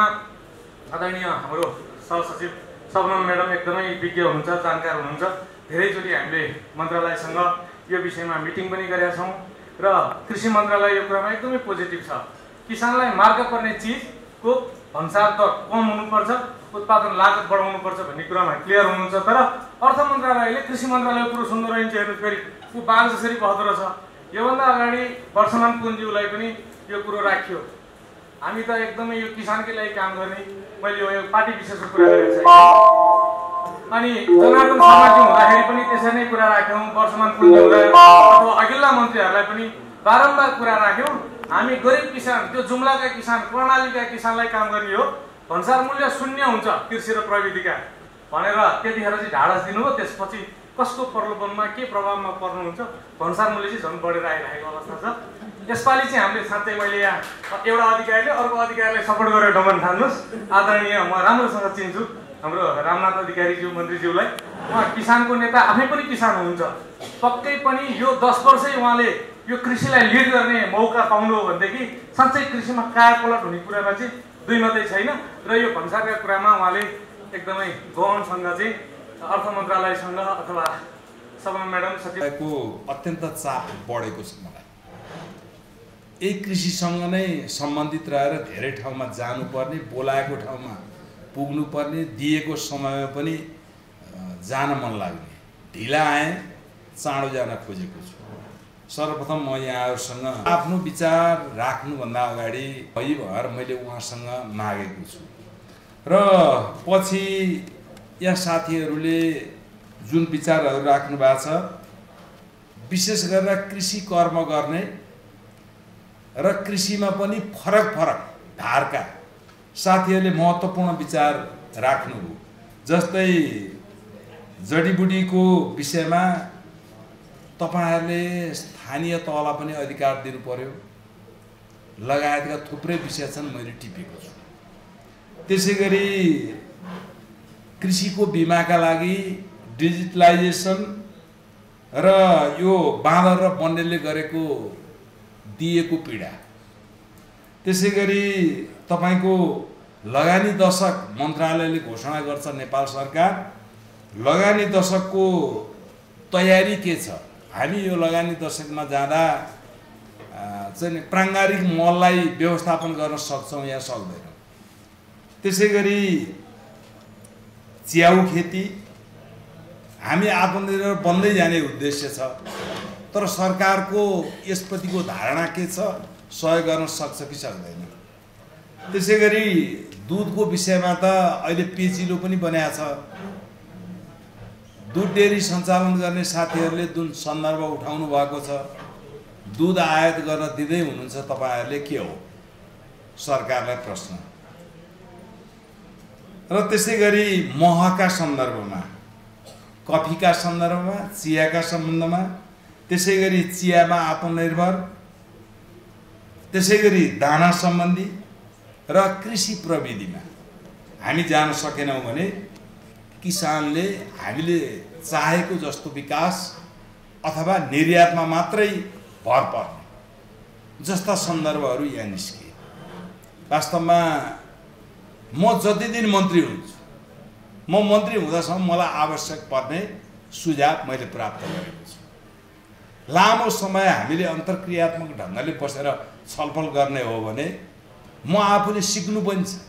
आदरणीय हाम्रो सहसचिव शबनम म्याडम एकदमै विज्ञ हुनुहुन्छ, जानकार हुनुहुन्छ। धेरैचोटि हामीले मन्त्रालयसँग यो विषयमा मिटिङ पनि गरेका छौँ र कृषि मन्त्रालय यो कुरामा एकदमै पोजिटिभ छ। किसानलाई मार्ग पर्ने चिजको भन्सार दर कम हुनुपर्छ, उत्पादन लागत बढाउनुपर्छ भन्ने कुरामा क्लियर हुनुहुन्छ। तर अर्थ मन्त्रालयले कृषि मन्त्रालयको कुरो सुन्दो रहन्छ, हेर्नु फेरि ऊ बाघ जसरी बहदो रहेछ। योभन्दा अगाडि वर्षमान पुन्ज्यूलाई पनि यो कुरो राखियो, हामी त एकदमै यो किसानकै लागि काम गर्ने, मैले यो पार्टी विशेषको कुरा गरेको छैन। अनि जनार्दन शर्माजी हुँदाखेरि पनि त्यसरी नै कुरा राख्यौँ, वर्षमान पुन्ज्यू हुँदा अथवा अघिल्ला मन्त्रीहरूलाई पनि बारम्बार कुरा राख्यौँ। हामी गरिब किसान, त्यो जुम्लाका किसान, कर्णालीका किसानलाई काम गर्ने हो, भन्सार मूल्य शून्य हुन्छ कृषि र प्रविधिका भनेर त्यतिखेर चाहिँ ढाडस दिनुभयो। त्यसपछि कसको प्रलोभनमा के प्रभावमा पर्नुहुन्छ, भन्सार मूल्य चाहिँ झन् बढेर आइरहेको अवस्था छ। यसपालि चाहिँ हामीले साँच्चै मैले यहाँ एउटा अधिकारीले अर्को अधिकारीलाई सपोर्ट गरेर डमन ठान्नुहोस्। आदरणीय म राम्रोसँग चिन्छु हाम्रो रामनाथ अधिकारीज्यू मन्त्रीज्यूलाई, उहाँ किसानको नेता, आफै पनि किसान हुनुहुन्छ। पक्कै पनि यो दस वर्षै उहाँले यो कृषिलाई लिड गर्ने मौका पाउनु हो भनेदेखि साँच्चै कृषिमा कायापलट हुने कुरामा चाहिँ दुई मात्रै छैन। र यो भन्सारका कुरामा उहाँले एकदमै गहनसँग चाहिँ अर्थ मन्त्रालयसँग अथवा सभा म्याडम सचिवको अत्यन्त चाप बढेको छ। मलाई यही कृषिसँग नै सम्बन्धित रहेर धेरै ठाउँमा जानुपर्ने, बोलाएको ठाउँमा पुग्नुपर्ने, दिएको समयमा पनि जान मन लाग्ने, ढिला आएँ चाँडो जान खोजेको छु। सर्वप्रथम म यहाँहरूसँग आफ्नो विचार राख्नुभन्दा अगाडि भइ भएर मैले उहाँसँग मागेको छु र पछि यहाँ साथीहरूले जुन विचारहरू राख्नु भएको छ, विशेष गरेर कृषि कर्म गर्ने र कृषिमा पनि फरक फरक धारका साथीहरूले महत्त्वपूर्ण विचार राख्नुभयो। जस्तै जडीबुटीको विषयमा तपाईहरुले स्थानीय तहलाई पनि अधिकार दिनु पर्यो लगायतका थुप्रै विषय छन्, मैले टिपेको छु। त्यसैगरी कृषिको बीमाका लागि डिजिटलाइजेसन र यो बाँदर र बन्नेलले गरेको दिएको पीडा, त्यसैगरी तपाईको लगानी दशक मन्त्रालयले घोषणा गर्छ नेपाल सरकार, लगानी दशकको तयारी के छ, हामी यो लगानी दशकमा जाँदा चाहिँ प्राङ्गारिक मललाई व्यवस्थापन गर्न सक्छौं या सक्दैनौं। त्यसैगरी च्याउ खेती हामी आत्मनिर्भर बन्दै जाने उद्देश्य छ, तर सरकारको यसप्रतिको धारणा के छ, सहयोग गर्न सक्छ कि सक्दैन। त्यसै गरी दुधको विषयमा त अहिले पेचिलो पनि बनाएको छ। दुध डेरी सञ्चालन गर्ने साथीहरूले जुन सन्दर्भ उठाउनु भएको छ, दुध आयात गर्न दिँदै हुनुहुन्छ तपाईँहरूले, के हो सरकारलाई प्रश्न। र त्यसै गरी महका सन्दर्भमा, कफीका सन्दर्भमा, चियाका सम्बन्धमा, त्यसै गरी चियामा आत्मनिर्भर, त्यसै गरी दाना सम्बन्धी र कृषि प्रविधिमा हामी जान सकेनौँ भने किसानले हामीले चाहेको जस्तो विकास अथवा निर्यातमा मात्रै भर पर्ने जस्ता सन्दर्भहरू यहाँ निस्किए। वास्तवमा म जति दिन मन्त्री हुन्छु, म मन्त्री हुँदासम्म मलाई आवश्यक पर्ने सुझाव मैले प्राप्त गरेको छु। लामो समय हामीले अन्तर्क्रियात्मक ढङ्गले बसेर छलफल गर्ने हो भने म आफूले सिक्नु पनि छ।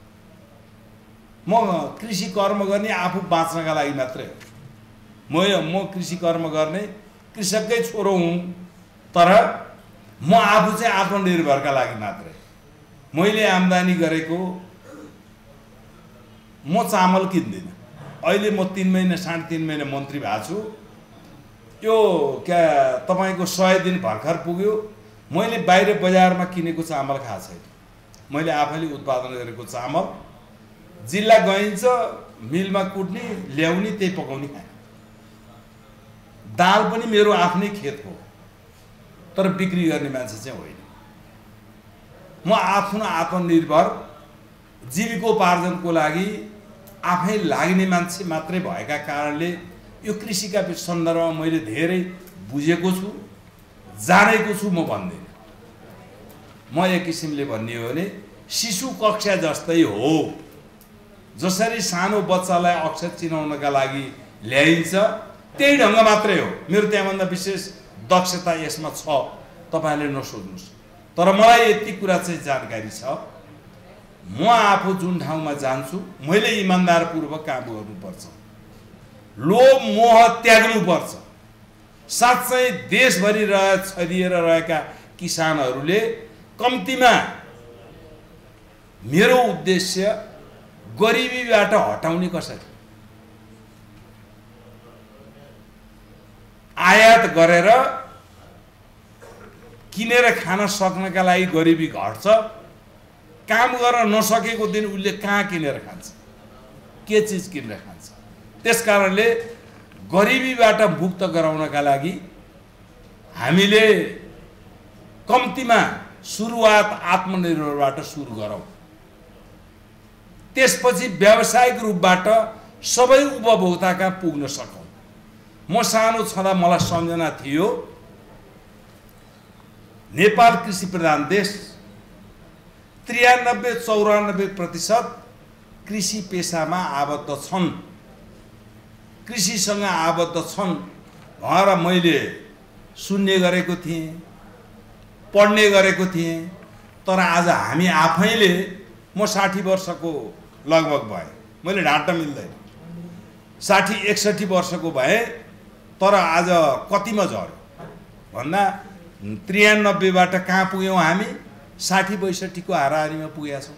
म कृषि कर्म गर्ने आफू बाँच्नका लागि मात्रै हो। म म कृषि कर्म गर्ने कृषककै छोरो हुँ, तर म आफू चाहिँ आत्मनिर्भरका लागि मात्रै। मैले आम्दानी गरेको म चामल किन्दिनँ। अहिले म तिन महिना साढे तिन महिना मन्त्री भएको छु। यो क्या तपाईँको सय दिन भर्खर पुग्यो, मैले बाहिर बजारमा किनेको चामल खाएको छैन। मैले आफैले उत्पादन गरेको चामल जिल्ला गइन्छ, मिलमा कुट्ने ल्याउने, त्यही पकाउने खाने। दाल पनि मेरो आफ्नै खेत हो, तर बिक्री गर्ने मान्छे चाहिँ होइन। म आफ्नो आत्मनिर्भर जीविकोपार्जनको लागि आफै लाग्ने मान्छे मात्रै भएका कारणले यो कृषिका सन्दर्भमा मैले धेरै बुझेको छु, जानेको छु। म भन्दिनँ, म एक किसिमले भन्ने हो भने शिशु कक्षा जस्तै हो। जसरी सानो बच्चालाई अक्षर चिनाउनका लागि ल्याइन्छ त्यही ढङ्ग मात्रै हो। मेरो त्यहाँभन्दा विशेष दक्षता यसमा छ, तपाईँले नसोध्नुहोस्। तर मलाई यति कुरा चाहिँ जानकारी छ, म आफू जुन ठाउँमा जान्छु मैले इमान्दारपूर्वक काम गर्नुपर्छ, लोभ मोह त्याग्नुपर्छ। साँच्चै देशभरि रह छरिएर रहेका किसानहरूले कम्तीमा मेरो उद्देश्य गरिबीबाट हटाउने कसरी, आयात गरेर किनेर खान सक्नका लागि गरिबी घट्छ। काम गर्न नसकेको दिन उसले कहाँ किनेर खान्छ, के चिज किनेर खान्छ। त्यसकारणले गरिबीबाट मुक्त गराउनका लागि हामीले कम्तीमा सुरुवात आत्मनिर्भरबाट सुरु गरौँ। त्यसपछि व्यावसायिक रूपबाट सबै उपभोक्ताका पुग्न सकौँ। म सानो छँदा मलाई सम्झना थियो, नेपाल कृषि प्रधान देश, त्रियानब्बे चौरानब्बे प्रतिशत कृषि पेसामा आबद्ध छन्, कृषिसँग आबद्ध छन् भनेर मैले सुन्ने गरेको थिएँ, पढ्ने गरेको थिएँ। तर आज हामी आफैले, म साठी वर्षको लगभग भएँ, मैले ढाँट्न मिल्दैन, साठी एकसठी वर्षको भएँ, तर आज कतिमा झऱ्यो भन्दा त्रियानब्बेबाट कहाँ पुग्यौँ हामी, साठी बैसठीको हाराहारीमा पुगेका छौँ।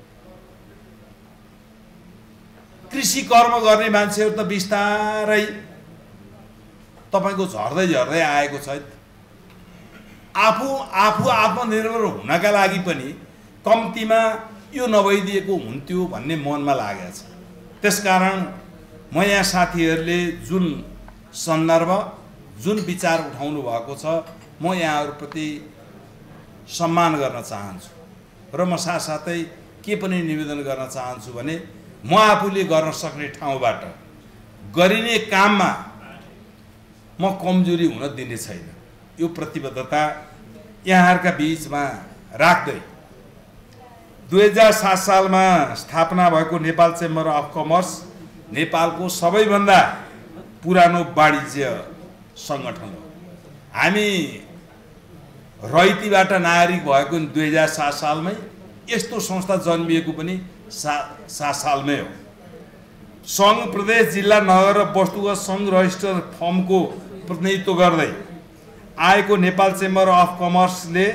कृषि कर्म गर्ने मान्छेहरू त बिस्तारै तपाईँको झर्दै झर्दै आएको छ। आफू आफू आत्मनिर्भर हुनका लागि पनि कम्तीमा यो नभइदिएको हुन्थ्यो भन्ने मनमा लागेको छ। त्यसकारण म यहाँ साथीहरूले जुन सन्दर्भ, जुन विचार उठाउनु भएको छ, म यहाँहरूप्रति सम्मान गर्न चाहन्छु। र म साथसाथै के पनि निवेदन गर्न चाहन्छु भने म आफूले गर्न सक्ने ठाउँबाट गरिने काममा म कमजोरी हुन दिने छैन। यो प्रतिबद्धता यहाँहरूका बिचमा राख्दै दुई हजार सात सालमा स्थापना भएको नेपाल चेम्बर अफ कमर्स नेपालको सबैभन्दा पुरानो वाणिज्य सङ्गठन हो। हामी रैतीबाट नागरिक भएको दुई हजार सात सालमै, यस्तो संस्था जन्मिएको पनि सा सात सालमै हो। सङ्घ, प्रदेश, जिल्ला, नगर र वस्तुगत सङ्घ रजिस्टर फर्मको प्रतिनिधित्व गर्दै आएको नेपाल चेम्बर अफ कमर्सले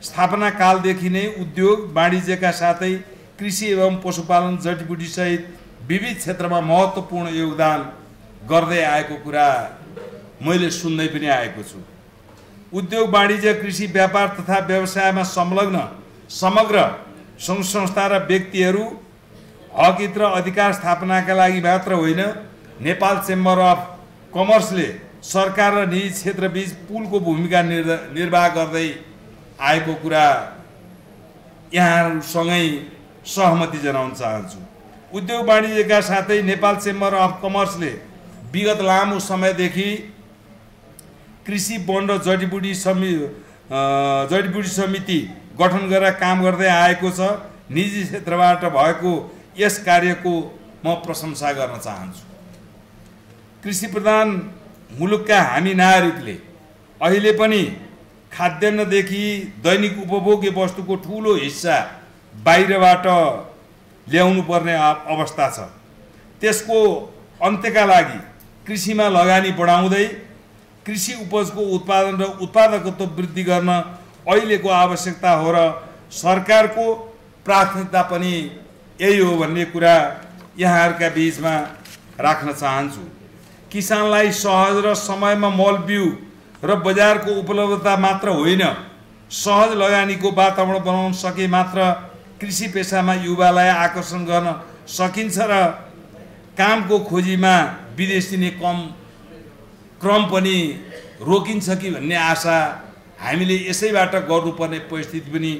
स्थापना कालदेखि नै उद्योग वाणिज्यका साथै कृषि एवं पशुपालन जडीबुटी सहित विविध क्षेत्रमा महत्त्वपूर्ण योगदान गर्दै आएको कुरा मैले सुन्दै पनि आएको छु। उद्योग वाणिज्य कृषि व्यापार तथा व्यवसायमा संलग्न समग्र सङ्घ संस्था र व्यक्तिहरू हकहित र अधिकार स्थापनाका लागि मात्र होइन, नेपाल चेम्बर अफ कमर्सले सरकार र निजी क्षेत्रबीच पुलको भूमिका निर्वाह गर्दै आएको कुरा यहाँहरूसँगै सहमति जनाउन चाहन्छु। उद्योग वाणिज्यका साथै नेपाल चेम्बर अफ कमर्सले विगत लामो समयदेखि कृषि वन र जडीबुटी समि जडीबुटी समिति गठन गरेर काम गर्दै आएको छ। निजी क्षेत्रबाट भएको यस कार्यको म प्रशंसा गर्न चाहन्छु। कृषि प्रधान मुलुकका हामी नागरिकले अहिले पनि खाद्यान्नदेखि दैनिक उपभोग्य वस्तुको ठुलो हिस्सा बाहिरबाट ल्याउनु पर्ने अवस्था छ। त्यसको अन्त्यका लागि कृषिमा लगानी बढाउँदै कृषि उपजको उत्पादन र उत्पादकत्व वृद्धि गर्न अहिलेको आवश्यकता हो र सरकारको प्राथमिकता पनि यही हो भन्ने कुरा यहाँहरूका बीचमा राख्न चाहन्छु। किसानलाई सहज र समयमा मल बिउ र बजारको उपलब्धता मात्र होइन, सहज लगानीको वातावरण बनाउन सके मात्र कृषि पेसामा युवालाई आकर्षण गर्न सकिन्छ र कामको खोजीमा विदेश दिने कम क्रम पनि रोकिन्छ कि भन्ने आशा हामीले यसैबाट गर्नुपर्ने परिस्थिति पनि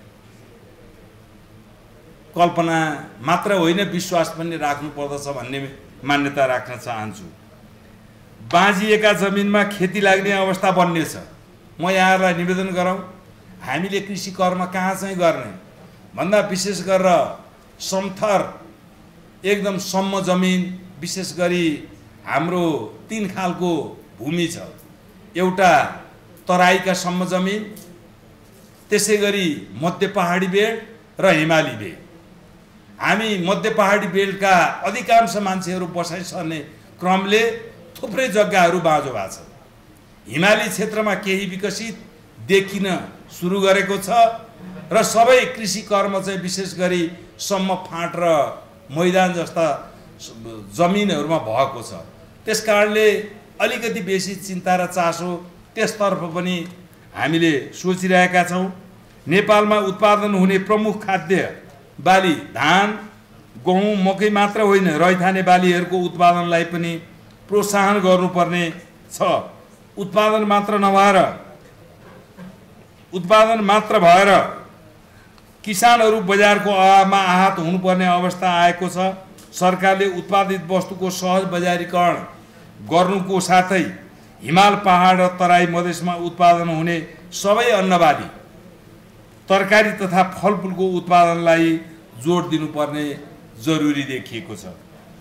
कल्पना मात्र होइन, विश्वास पनि राख्नु पर्दछ भन्ने मान्यता राख्न चाहन्छु। बाँझिएका जमिनमा खेती लाग्ने अवस्था बन्नेछ। म यहाँहरूलाई निवेदन गरौँ, हामीले कृषि कर्म कहाँ चाहिँ गर्ने भन्दा विशेष गरेर समथर एकदम सम्म जमिन, विशेष गरी हाम्रो तीन खालको भूमि छ। एउटा तराईका सम्म जमिन, त्यसै गरी मध्य पहाडी बेल्ट र हिमाली बेल्ट। हामी मध्य पहाडी बेल्टका अधिकांश मान्छेहरू बसाइ सर्ने क्रमले थुप्रै जग्गाहरू बाँझो भएको छ। हिमाली क्षेत्रमा केही विकसित देखिन सुरु गरेको छ र सबै कृषि कर्म चाहिँ विशेष गरी सम्म फाँट र मैदान जस्ता जमिनहरूमा भएको छ। त्यसकारणले अलिकति बेसी चिन्ता र चासो त्यसतर्फ पनि हामीले सोचिरहेका छौँ। नेपालमा उत्पादन हुने प्रमुख खाद्य बाली धान, गहुँ, मकै मात्र होइन, रैथाने बालीहरूको उत्पादनलाई पनि प्रोत्साहन गर्नुपर्ने छ। उत्पादन मात्र नभएर उत्पादन मात्र भएर किसानहरू बजारको अभावमा आहत हुनुपर्ने अवस्था आएको छ। सरकारले उत्पादित वस्तुको सहज बजारीकरण गर्नुको साथै हिमाल पहाड र तराई मधेसमा उत्पादन हुने सबै अन्नबाली, तरकारी तथा फलफुलको उत्पादनलाई जोड दिनुपर्ने जरुरी देखिएको छ।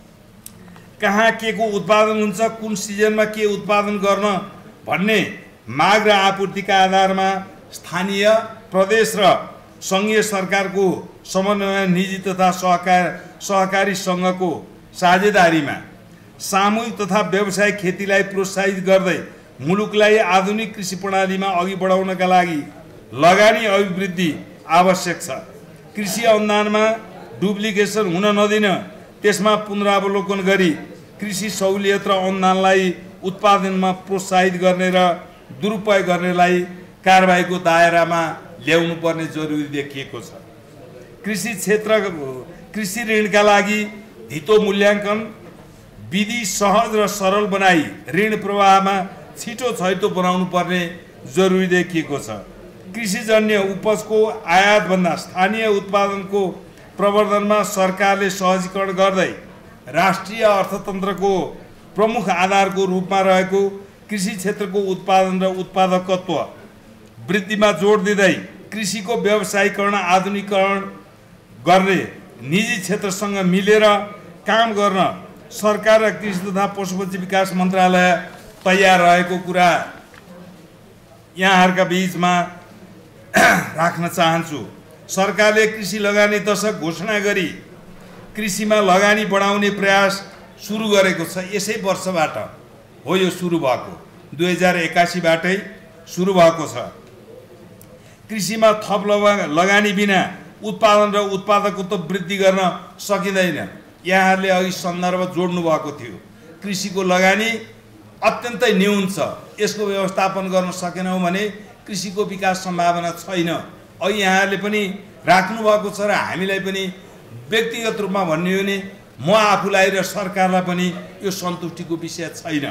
कहाँ के को उत्पादन हुन्छ, कुन सिजनमा के उत्पादन गर्न भन्ने माग र आपूर्तिका आधारमा स्थानीय, प्रदेश र सङ्घीय सरकारको समन्वय निजी तथा सहकार सहकारी सङ्घको साझेदारीमा सामूहिक तथा व्यावसायिक खेतीलाई प्रोत्साहित गर्दै मुलुकलाई आधुनिक कृषि प्रणालीमा अघि बढाउनका लागि लगानी अभिवृद्धि आवश्यक छ। कृषि अनुदानमा डुप्लिकेसन हुन नदिन, त्यसमा पुनरावलोकन गरी कृषि सहुलियत र अनुदानलाई उत्पादनमा प्रोत्साहित गर्ने र दुरुपयोग गर्नेलाई कारबाहीको दायरामा ल्याउनु पर्ने जरुरी देखिएको छ। कृषि क्षेत्र कृषि ऋणका लागि धितो मूल्याङ्कन विधि सहज र सरल बनाई ऋण प्रवाहमा छिटो छैटो बनाउनु पर्ने जरुरी देखिएको छ। कृषिजन्य उपजको आयातभन्दा स्थानीय उत्पादनको प्रवर्धनमा सरकारले सहजीकरण गर्दै राष्ट्रिय अर्थतन्त्रको प्रमुख आधारको रूपमा रहेको कृषि क्षेत्रको उत्पादन र उत्पादकत्व वृद्धिमा जोड दिँदै कृषिको व्यावसायीकरण, आधुनिकीकरण गर्ने निजी क्षेत्रसँग मिलेर काम गर्न सरकार र कृषि तथा पशुपक्षी विकास मन्त्रालय तयार रहेको कुरा यहाँहरूका बीचमा राख्न चाहन्छु। सरकारले कृषि लगानी दशक घोषणा गरी कृषिमा लगानी बढाउने प्रयास सुरु गरेको छ। यसै वर्षबाट हो यो सुरु भएको, दुई हजार एकासीबाटै सुरु भएको छ। कृषिमा थप लगानी बिना उत्पादन र उत्पादकत्व वृद्धि गर्न सकिँदैन। यहाँहरूले अघि सन्दर्भ जोड्नु भएको थियो। कृषिको लगानी अत्यन्तै न्यून छ, यसको व्यवस्थापन गर्न सकेनौँ भने कृषिको विकास सम्भावना छैन। अघि यहाँहरूले पनि राख्नु भएको छ र हामीलाई पनि व्यक्तिगत रूपमा भन्ने हो भने म आफूलाई र सरकारलाई पनि यो सन्तुष्टिको विषय छैन।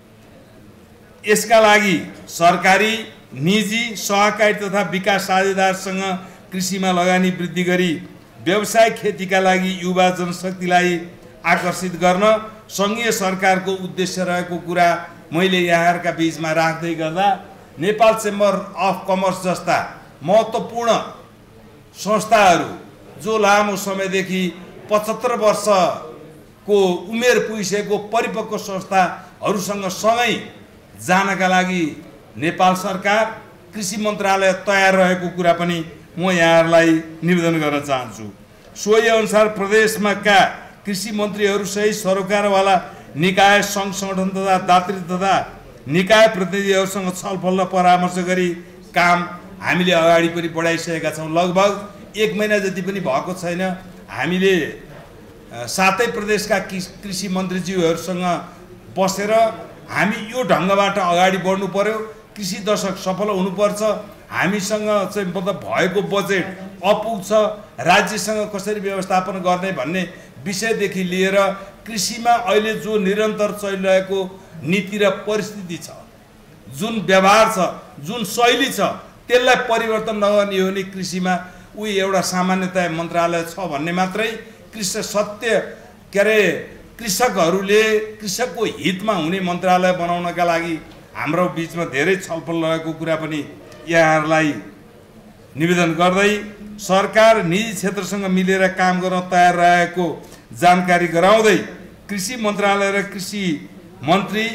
यसका लागि सरकारी, निजी, सहकारी तथा विकास साझेदारसँग कृषिमा लगानी वृद्धि गरी व्यावसायिक खेतीका लागि युवा जनशक्तिलाई आकर्षित गर्न सङ्घीय सरकारको उद्देश्य रहेको कुरा मैले यहाँहरूका बीचमा राख्दै गर्दा नेपाल चेम्बर अफ कमर्स जस्ता महत्त्वपूर्ण संस्थाहरू जो लामो समयदेखि पचहत्तर वर्षको उमेर पुगिसकेको परिपक्व संस्थाहरूसँग सँगै जानका लागि नेपाल सरकार, कृषि मन्त्रालय तयार रहेको कुरा पनि म यहाँहरूलाई निवेदन गर्न चाहन्छु। सोही अनुसार प्रदेशमा का कृषि मन्त्रीहरूसहित सरोकारवाला निकाय, सङ्घ सङ्गठन तथा दात्री तथा निकाय प्रतिनिधिहरूसँग छलफल र परामर्श गरी काम हामीले अगाडि पनि बढाइसकेका छौँ। लगभग एक महिना जति पनि भएको छैन हामीले सातै प्रदेशका कृषि मन्त्रीज्यूहरूसँग बसेर हामी यो ढङ्गबाट अगाडि बढ्नु पर्यो, कृषि दशक सफल हुनुपर्छ, हामीसँग चाहिँ मतलब भएको बजेट अपुग छ, राज्यसँग कसरी व्यवस्थापन गर्ने भन्ने विषयदेखि लिएर कृषिमा अहिले जो निरन्तर चलिरहेको नीति र परिस्थिति छ, जुन व्यवहार छ, जुन शैली छ, त्यसलाई परिवर्तन नगर्ने हो भने कृषिमा उही एउटा सामान्यतया मन्त्रालय छ भन्ने मात्रै। कृषि सत्य के अरे कृषकहरूले कृषकको हितमा हुने मन्त्रालय बनाउनका लागि हाम्रो बिचमा धेरै छलफल रहेको कुरा पनि यहाँहरूलाई निवेदन गर्दै सरकार निजी क्षेत्रसँग मिलेर काम गर्न तयार रहेको जानकारी गराउँदै कृषि मन्त्रालय र कृषि मन्त्री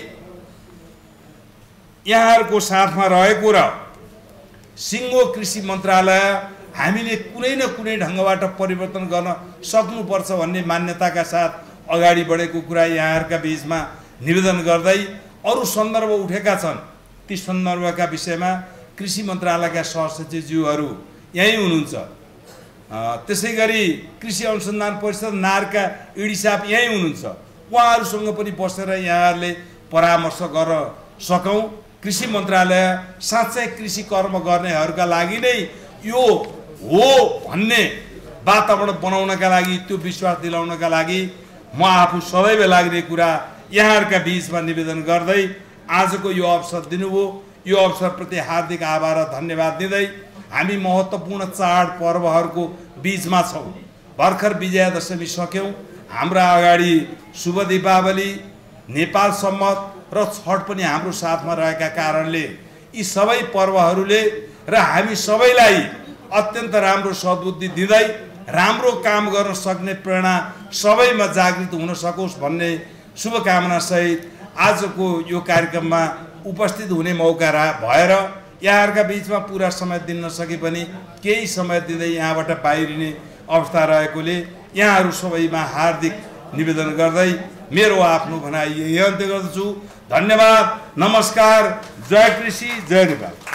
यहाँहरूको साथमा रहेको र सिङ्गो कृषि मन्त्रालय हामीले कुनै न कुनै ढङ्गबाट परिवर्तन गर्न सक्नुपर्छ भन्ने मान्यताका साथ अगाडि बढेको कुरा यहाँहरूका बीचमा निवेदन गर्दै अरू सन्दर्भ उठेका छन् ती सन्दर्भका विषयमा कृषि मन्त्रालयका सहसचिवज्यूहरू यहीँ हुनुहुन्छ। त्यसै गरी कृषि अनुसन्धान परिषद नारका इडी साहब यहीँ हुनुहुन्छ। उहाँहरूसँग पनि बसेर यहाँहरूले परामर्श गर्न सकौँ। कृषि मन्त्रालय साँच्चै कृषि कर्म गर्नेहरूका लागि नै यो हो भन्ने वातावरण बनाउनका लागि, त्यो विश्वास दिलाउनका लागि म आफू सदैव लाग्ने कुरा यहाँहरूका बीचमा निवेदन गर्दै आजको यो अवसर दिनुभयो, यो अवसरप्रति हार्दिक आभार र धन्यवाद दिँदै हामी महत्त्वपूर्ण चाड पर्वहरूको बीचमा छौँ। भर्खर विजयादशमी सक्यौँ, हाम्रा अगाडि शुभ दीपावली, नेपाल सम्मत र छठ पनि हाम्रो साथमा रहेका कारणले यी सबै पर्वहरूले र हामी सबैलाई अत्यन्त राम्रो सद्बुद्धि दिँदै राम्रो काम गर्न सक्ने प्रेरणा सबैमा जागृत हुन सकोस् भन्ने शुभकामना सहित आजको यो कार्यक्रममा उपस्थित हुने मौका भएर यहाँहरूका बीचमा पुरा समय दिन नसके पनि केही समय दिँदै यहाँबाट बाहिरिने अवस्था रहेकोले यहाँहरू सबैमा हार्दिक निवेदन गर्दै मेरो आफ्नो भनाइ यही अन्त्य गर्दछु। धन्यवाद, नमस्कार, जय कृषि, जय नेपाल।